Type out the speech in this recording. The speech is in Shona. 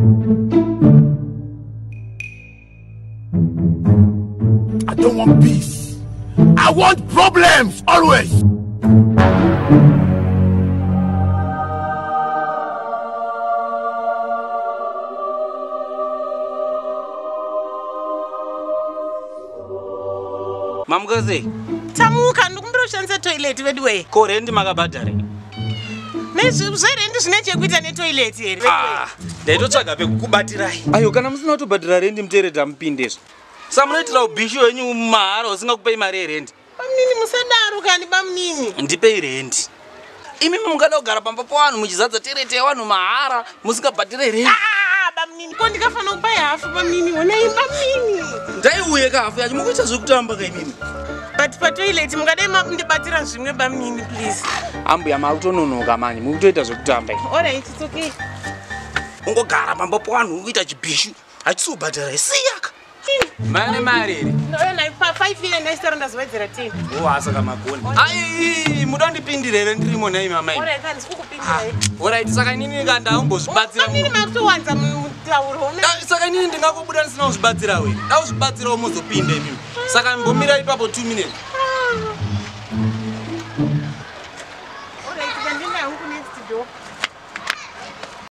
I don't want peace. I want problems always. Mamgazi. Tamuka ndukumbira kushandisa toilet wedwe. Ko rent makabhadhara. Nezvirenti zvineche kuita netoilet here. Ndaitotsvaga pekukubatirai. Ayo kana musina kutobhadhara rent muteredza mupindezvo. Samunoitira ubhishi wenyu mumahara usingakupei mari yerent. Bamnini musadaro kani bamnini. Ndipei rent. Imi mungada kugara pamba pavanhu muchizadza terete yevanhu mahara musingabhadhire rent. Bamnini ko ndikafana kupai hafu bamnini honai bamnini. Ndaiuye kahafu yacho mukuita zvekutamba kaimimi. But patoilet mukadai mundibatira zvimwe bamnini please. Ambuya makutononoka mani mukutoita zvekutamba. Alright, it's okay. Ungogara pamba pavanhu ukuita chibhishu achisubhadhara siyaka. Mane mari here? No, 5 years next year ndazowedzera 10. Oh, asaka magoni. Ai, mudandipindira here ndirimo nai mamai. Alright, kandi sikukupindira. Alright, saka inini ngandambozvibatsira. Bamnini makutowanza mutauro. Saka inini ndingakubuda ndisina kuzvibatsira we. Ndakuzvibatsirawo muzopinda imimi. Saka mbomira ipapo 2 minutes. Alright, then I next door.